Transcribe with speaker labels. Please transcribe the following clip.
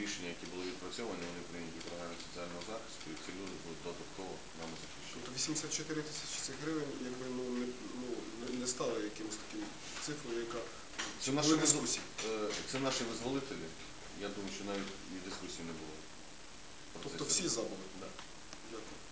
Speaker 1: рішення, які були відпрацьовані, вони прийняті в програмі соціального захисту, і ці люди будуть додатково нами захищені.
Speaker 2: Тобто 84 тисячі цих гривень не стало якимось таким цифрою, яка були дискусії.
Speaker 1: Це наші визволителі. Я думаю, що навіть і дискусії не було.
Speaker 2: Тобто всі за були? Так. Дякую.